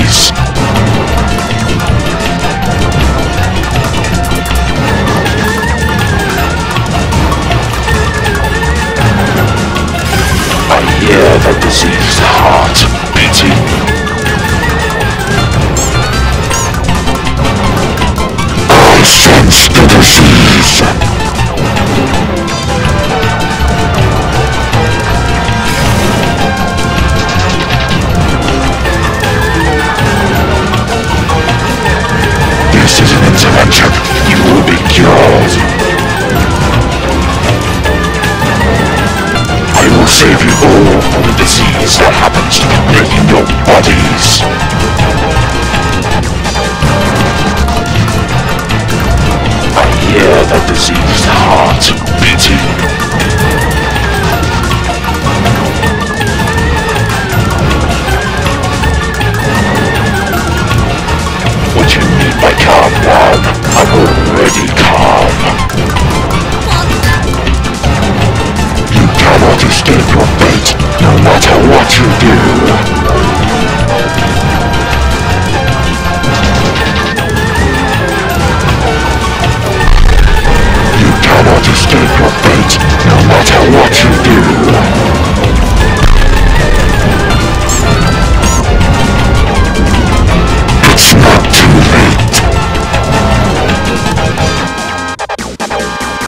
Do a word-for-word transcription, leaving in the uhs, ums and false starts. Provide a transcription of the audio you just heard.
disease. I hear the diseased heart beating. I sense the disease. This is an intervention. You will be cured. I will save you all from the disease that happens to be making your bodies. I hear the disease